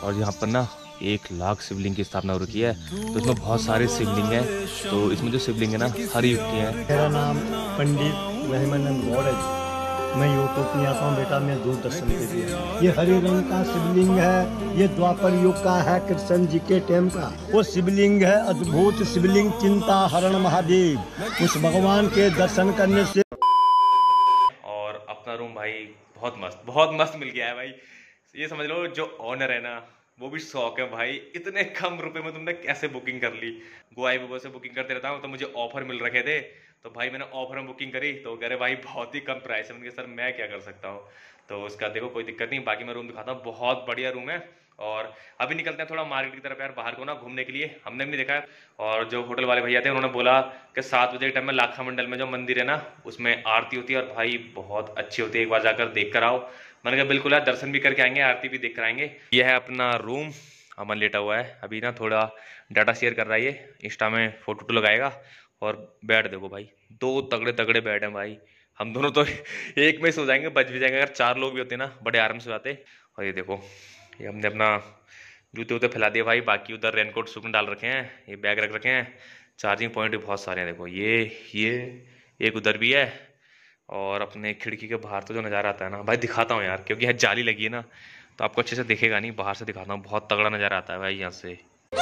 और यहाँ पर ना 1 लाख शिवलिंग की स्थापना हो रखी है। तो इसमें बहुत सारे शिवलिंग हैं। तो इसमें जो शिवलिंग है ना हर युग के हैं। मेरा नाम पंडित महिमानंद गौड़ है जी। मैं यूट्यूब में आता हूँ बेटा, मैं दूरदर्शन पे भी आता हूँ। ये हरे रंग का शिवलिंग है, ये द्वापर युग का है, कृष्ण जी के टाइम का वो शिवलिंग है। अद्भुत शिवलिंग, चिंता हरण महादेव। उस भगवान के दर्शन करने से। और अपना रूम भाई बहुत मस्त मिल गया है भाई। ये समझ लो जो ऑनर है ना वो भी शौक है भाई, इतने कम रुपए में तुमने कैसे बुकिंग कर ली। गोवा से बुकिंग करते रहता हूँ तो मुझे ऑफर मिल रखे थे, तो भाई मैंने ऑफर में बुकिंग करी तो कह रहे भाई बहुत ही कम प्राइस है। मैंने कहा सर मैं क्या कर सकता हूँ। तो उसका देखो कोई दिक्कत नहीं, बाकी मैं रूम दिखाता हूँ, बहुत बढ़िया रूम है। और अभी निकलते हैं थोड़ा मार्केट की तरफ यार, बाहर को ना घूमने के लिए। हमने भी नहीं देखा है। और जो होटल वाले भैया थे उन्होंने बोला कि 7 बजे के टाइम में लाखा मंडल में जो मंदिर है ना उसमें आरती होती है और भाई बहुत अच्छी होती है, एक बार जाकर देख कर आओ। मैंने कहा बिल्कुल यार, दर्शन भी करके आएंगे, आरती भी देख कर आएंगे। यह है अपना रूम, अमन लेटा हुआ है अभी ना, थोड़ा डाटा शेयर कर रहा है, ये इंस्टा में फोटो लगाएगा। और बेड देखो भाई, 2 तगड़े तगड़े बेड हैं भाई। हम दोनों तो एक में सो जाएंगे, बच भी जाएंगे। अगर 4 लोग भी होते ना बड़े आराम से जाते। और ये देखो, ये हमने अपना जूते वूते फैला दिए भाई, बाकी उधर रेनकोट सूखने डाल रखे हैं, ये बैग रख रखे हैं। चार्जिंग पॉइंट भी बहुत सारे हैं, देखो ये एक उधर भी है। और अपने खिड़की के बाहर तो जो नज़ारा आता है ना भाई, दिखाता हूँ यार, क्योंकि यहाँ जाली लगी है ना तो आपको अच्छे से दिखेगा नहीं, बाहर से दिखाता हूँ। बहुत तगड़ा नज़ारा आता है भाई यहाँ से।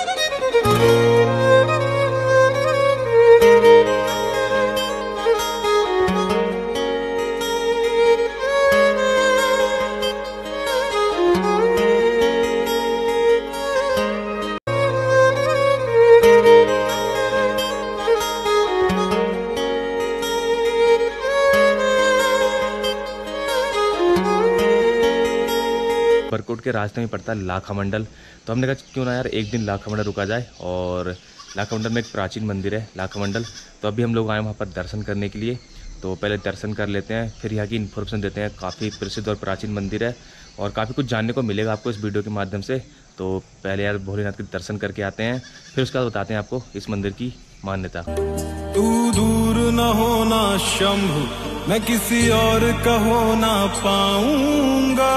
बरकोट के रास्ते में पड़ता है लाखा मंडल। तो हमने कहा क्यों ना यार एक दिन लाखा मंडल रुका जाए। और लाखा मंडल में एक प्राचीन मंदिर है लाखा मंडल, तो अभी हम लोग आए वहाँ पर दर्शन करने के लिए। तो पहले दर्शन कर लेते हैं, फिर यहाँ की इन्फॉर्मेशन देते हैं। काफ़ी प्रसिद्ध और प्राचीन मंदिर है और काफ़ी कुछ जानने को मिलेगा आपको इस वीडियो के माध्यम से। तो पहले यार भोलेनाथ के दर्शन करके आते हैं, फिर उसके बाद बताते हैं आपको इस मंदिर की मान्यता। तू दूर न होना शंभु, मैं किसी और का हो ना पाऊंगा,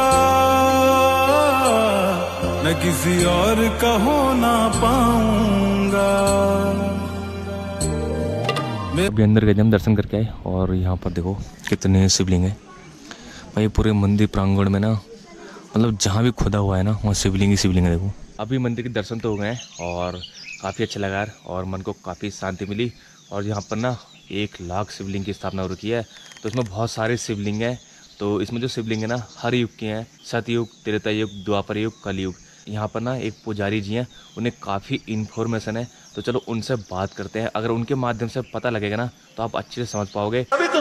मैं किसी और का हो ना पाऊंगा। अभी अंदर गए, हम दर्शन करके आए। और यहाँ पर देखो कितने शिवलिंग है भाई, पूरे मंदिर प्रांगण में ना, मतलब जहाँ भी खुदा हुआ है ना वहाँ शिवलिंग ही शिवलिंग है। देखो अभी मंदिर के दर्शन तो हो गए हैं और काफ़ी अच्छा लगा और मन को काफ़ी शांति मिली। और यहाँ पर ना 1 लाख शिवलिंग की स्थापना हो रखी है। तो इसमें बहुत सारे शिवलिंग हैं। तो इसमें जो शिवलिंग है ना हर युग के हैं, सतयुग, त्रेता युग, द्वापर युग, कलयुग। यहाँ पर ना एक पुजारी जी हैं, उन्हें काफ़ी इन्फॉर्मेशन है। तो चलो उनसे बात करते हैं, अगर उनके माध्यम से पता लगेगा ना तो आप अच्छे से समझ पाओगे।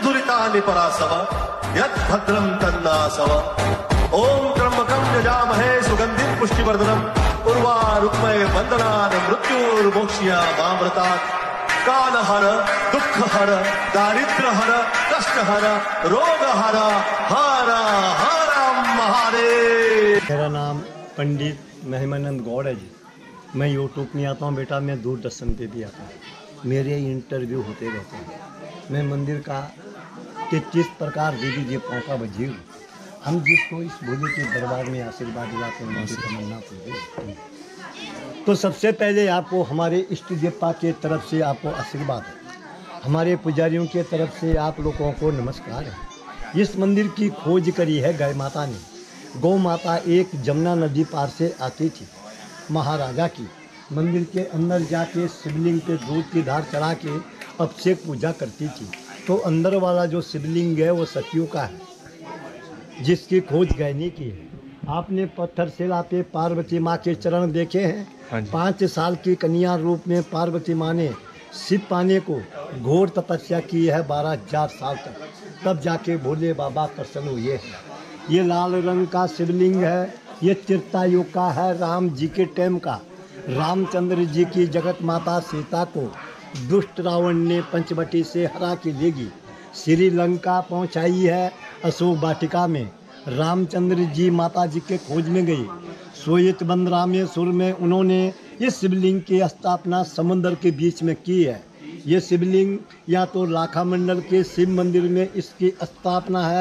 ओम त्र्यंबकं यजामहे सुगंधिं पुष्टिवर्धनम् उर्वारुकमय वंदनान् मृत्युर्मोक्ष्यामामृतात्। कालहर, दुःखहर, दारिद्र्यहर, कष्टहर, रोगहर, हर हर महादेव। मेरा नाम पंडित महिमानंद गौड़ है जी। मैं यूट्यूब में आता हूँ बेटा, मैं दूरदर्शन पे भी आता हूँ, मेरे इंटरव्यू होते रहते हैं। मैं मंदिर का 33 प्रकार देवी देवताओं का वजीर हूँ। हम जिसको इस भोले के दरबार में आशीर्वाद दिलाते हैं उनकी तमन्ना पूरी। तो सबसे पहले आपको हमारे इष्ट देवता के तरफ से आपको आशीर्वाद है, हमारे पुजारियों के तरफ से आप लोगों को नमस्कार है। इस मंदिर की खोज करी है गाय माता ने। गौ माता एक जमुना नदी पार से आती थी, महाराजा की मंदिर के अंदर जाके शिवलिंग पे दूध की धार चढ़ा के अभिषेक पूजा करती थी। तो अंदर वाला जो शिवलिंग है वो सतियों का है, जिसकी खोज गैनी की है। आपने पत्थर शिला पे पार्वती माँ के चरण देखे हैं। 5 साल की कन्या रूप में पार्वती माँ ने शिव पाने को घोर तपस्या की है 12,000 साल तक, तब जाके भोले बाबा प्रसन्न हुए। ये लाल रंग का शिवलिंग है, ये त्रेता युग का है, राम जी के टाइम का। रामचंद्र जी की जगत माता सीता को दुष्ट रावण ने पंचवटी से हरा के लेगी, श्रीलंका पहुंचाई है। अशोक वाटिका में रामचंद्र जी माता जी के खोज में गए। श्वेत वन रामेश्वर में उन्होंने ये शिवलिंग की स्थापना समुद्र के बीच में की है। ये शिवलिंग या तो लाखा मंडल के शिव मंदिर में इसकी स्थापना है,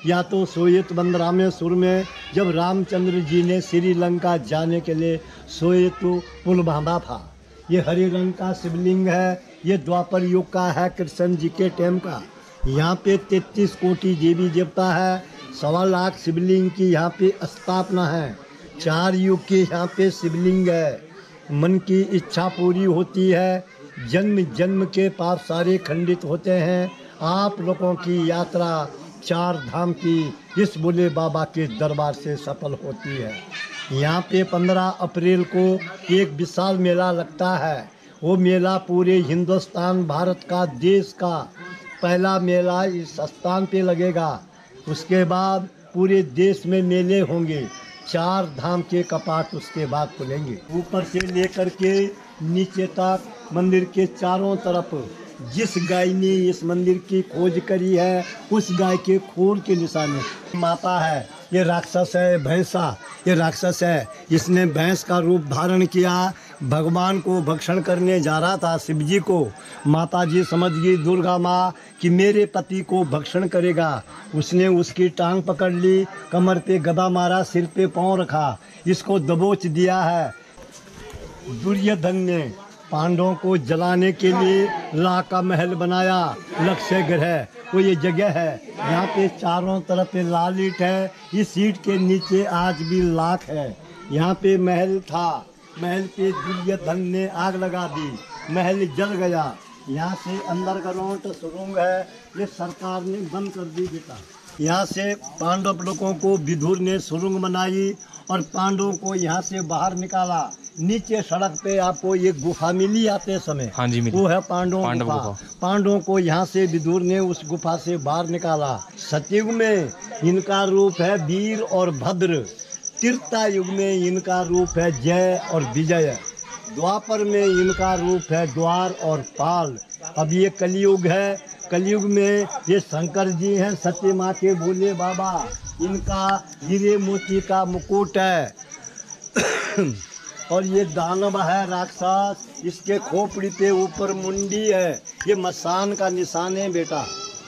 या तो सोयत बंद रामेश्वर में जब रामचंद्र जी ने श्रीलंका जाने के लिए सोयत पुल बांधा था। ये हरे रंग का शिवलिंग है, ये द्वापर युग का है, कृष्ण जी के टाइम का। यहाँ पे 33 कोटि देवी देवता है, 1.25 लाख शिवलिंग की यहाँ पे स्थापना है। 4 युग के यहाँ पे शिवलिंग है। मन की इच्छा पूरी होती है, जन्म जन्म के पाप सारे खंडित होते हैं। आप लोगों की यात्रा 4 धाम की इस भोले बाबा के दरबार से सफल होती है। यहाँ पे 15 अप्रैल को एक विशाल मेला लगता है। वो मेला पूरे हिंदुस्तान भारत का देश का पहला मेला इस स्थान पे लगेगा। उसके बाद पूरे देश में मेले होंगे। 4 धाम के कपाट उसके बाद खुलेंगे। ऊपर से लेकर के नीचे तक मंदिर के चारों तरफ जिस गाय ने इस मंदिर की खोज करी है उस गाय के खून के निशाने माता है। ये राक्षस है, भैंसा, ये राक्षस है। इसने भैंस का रूप धारण किया, भगवान को भक्षण करने जा रहा था शिव जी को। माता जी समझ गई दुर्गा माँ कि मेरे पति को भक्षण करेगा। उसने उसकी टांग पकड़ ली, कमर पे गदा मारा, सिर पे पाँव रखा, इसको दबोच दिया है। दुर्योधन ने पांडवों को जलाने के लिए लाख का महल बनाया। लक्ष्य ग्रह वो ये जगह है। यहाँ पे चारों तरफ लाल ईंट है। इस ईंट के नीचे आज भी लाख है। यहाँ पे महल था, महल पे दुर्योधन ने आग लगा दी, महल जल गया। यहाँ से अंडरग्राउंड सुरंग है, ये सरकार ने बंद कर दी बेटा। यहाँ से पांडव लोगों को विदुर ने सुरंग बनाई और पांडवों को यहाँ से बाहर निकाला। नीचे सड़क पे आपको एक गुफा मिली आते समय, हाँ जी, वो है पांडवों गुफा। पांडवों को यहाँ से विदुर ने उस गुफा से बाहर निकाला। सतयुग में इनका रूप है वीर और भद्र, त्रेता युग में इनका रूप है जय और विजय, द्वापर में इनका रूप है द्वार और पाल। अब ये कलयुग है। कलयुग में ये शंकर जी हैं, सत्य माँ के भोले बाबा, इनका हीरे मोती का मुकुट है। और ये दानव है राक्षस, इसके खोपड़ी पे ऊपर मुंडी है, ये मसान का निशान है बेटा।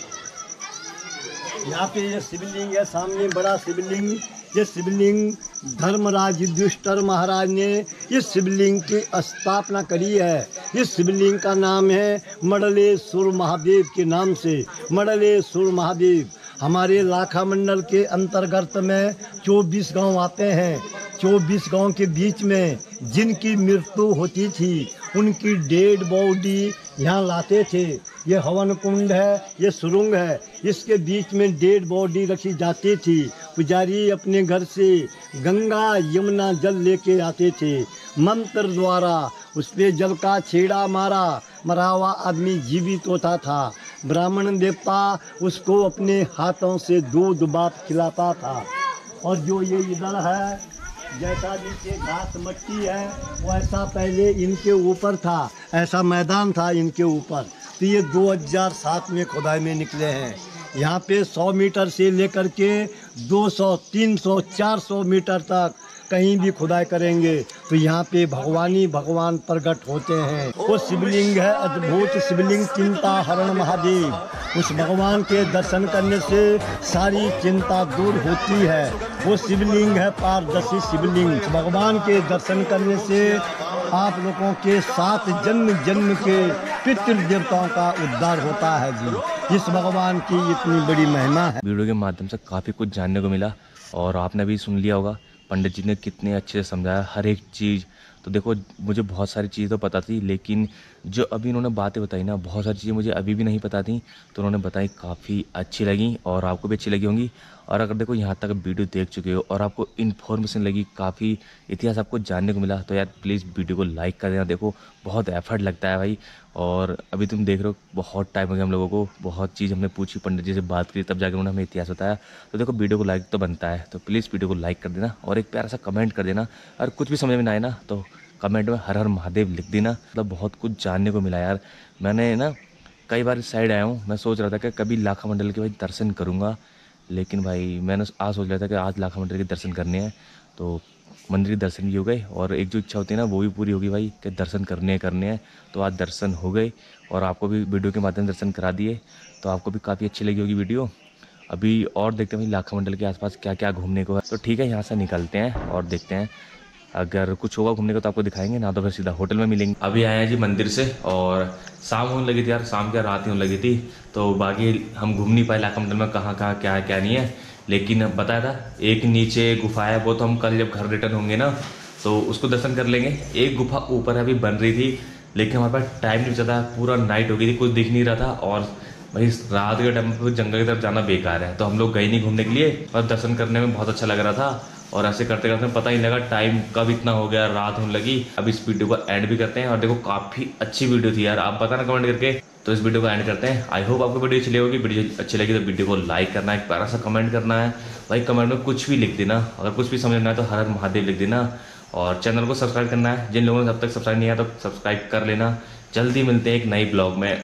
यहाँ पे ये शिवलिंग है, सामने बड़ा शिवलिंग। ये शिवलिंग धर्मराज युधिष्ठिर महाराज ने इस शिवलिंग की स्थापना करी है। इस शिवलिंग का नाम है मडलेश्वर महादेव के नाम से, मडलेश्वर महादेव। हमारे लाखा मंडल के अंतर्गत में 24 गांव आते हैं। 24 गांव के बीच में जिनकी मृत्यु होती थी उनकी डेड बॉडी यहाँ लाते थे। ये हवन कुंड है, ये सुरंग है, इसके बीच में डेड बॉडी रखी जाती थी। पुजारी अपने घर से गंगा यमुना जल लेके आते थे, मंत्र द्वारा उस पे जल का छेड़ा मारा, मरा हुआ आदमी जीवित होता था। ब्राह्मण देवता उसको अपने हाथों से दूध भात खिलाता था। और जो ये इधर है, जैसा नीचे घास मट्टी है वैसा पहले इनके ऊपर था, ऐसा मैदान था इनके ऊपर। तो ये 2007 में खुदाई में निकले हैं। यहाँ पे 100 मीटर से लेकर के 200, 300, 400 मीटर तक कहीं भी खुदाई करेंगे तो यहाँ पे भगवान प्रकट होते हैं। वो शिवलिंग है अद्भुत शिवलिंग, चिंता हरण महादेव। उस भगवान के दर्शन करने से सारी चिंता दूर होती है। वो शिवलिंग है पारदर्शी शिवलिंग। भगवान के दर्शन करने से आप लोगों के 7 जन्म जन्म के पितृ देवताओं का उद्धार होता है जी। इस भगवान की इतनी बड़ी महिमा है। वीडियो के माध्यम से काफ़ी कुछ जानने को मिला और आपने भी सुन लिया होगा पंडित जी ने कितने अच्छे से समझाया हर एक चीज़। तो देखो मुझे बहुत सारी चीज़ें तो पता थी, लेकिन जो अभी इन्होंने बातें बताई ना, बहुत सारी चीज़ें मुझे अभी भी नहीं पता थी, तो उन्होंने बताई काफ़ी अच्छी लगी और आपको भी अच्छी लगी होंगी। और अगर देखो यहाँ तक वीडियो देख चुके हो और आपको इन्फॉर्मेशन लगी, काफ़ी इतिहास आपको जानने को मिला, तो यार प्लीज़ वीडियो को लाइक कर देना। देखो बहुत एफर्ट लगता है भाई, और अभी तुम देख रहे हो बहुत टाइम हो गया हम लोगों को, बहुत चीज़ हमने पूछी, पंडित जी से बात की, तब जाकर उन्होंने हमें इतिहास बताया। तो देखो वीडियो को लाइक तो बनता है, तो प्लीज़ वीडियो को लाइक कर देना और एक प्यारा सा कमेंट कर देना। और कुछ भी समझ में ना आए ना तो कमेंट में हर हर महादेव लिख देना। मतलब बहुत कुछ जानने को मिला यार। मैंने ना कई बार इस साइड आया हूँ, मैं सोच रहा था कि कभी लाखा मंडल के भाई दर्शन करूँगा, लेकिन भाई मैंने आज सोच रहा था कि आज लाखा मंडल के दर्शन करने हैं, तो मंदिर के दर्शन भी हो गए और एक जो इच्छा होती है ना वो भी पूरी होगी भाई कि दर्शन करने हैं। तो आज दर्शन हो गए और आपको भी वीडियो के माध्यम से दर्शन करा दिए, तो आपको भी काफ़ी अच्छी लगी होगी वीडियो। अभी और देखते हैं भाई लाखा मंडल के आसपास क्या क्या घूमने को है। तो ठीक है, यहाँ से निकलते हैं और देखते हैं, अगर कुछ होगा घूमने को तो आपको दिखाएंगे, ना तो फिर सीधा होटल में मिलेंगे। अभी आए हैं जी मंदिर से और शाम होने लगी थी यार, शाम क्या रात ही होने लगी थी, तो बाकी हम घूम नहीं पाए लाखा मंडल में कहाँ कहाँ क्या है क्या नहीं है। लेकिन बताया था एक नीचे गुफा है, वो तो हम कल जब घर रिटर्न होंगे ना तो उसको दर्शन कर लेंगे। एक गुफा ऊपर अभी बन रही थी, लेकिन हमारे पास टाइम नहीं बचा था, पूरा नाइट हो गई थी, कुछ दिख नहीं रहा था और भाई रात के टाइम पर जंगल की तरफ जाना बेकार है, तो हम लोग गए नहीं घूमने के लिए। और दर्शन करने में बहुत अच्छा लग रहा था और ऐसे करते करते पता ही लगा टाइम कब इतना हो गया, रात होने लगी। अब इस वीडियो को एंड भी करते हैं और देखो काफ़ी अच्छी वीडियो थी यार, आप बताना कमेंट करके। तो इस वीडियो को एंड करते हैं। आई होप आपको वीडियो अच्छी लगेगी। वीडियो अच्छी लगी तो वीडियो को लाइक करना है, एक प्यारा सा कमेंट करना है भाई, कमेंट में कुछ भी लिख देना, अगर कुछ भी समझना है तो हर हर महादेव लिख देना। और चैनल को सब्सक्राइब करना है, जिन लोगों ने अब तक सब्सक्राइब नहीं किया तो सब्सक्राइब कर लेना। जल्दी मिलते हैं एक नई ब्लॉग में।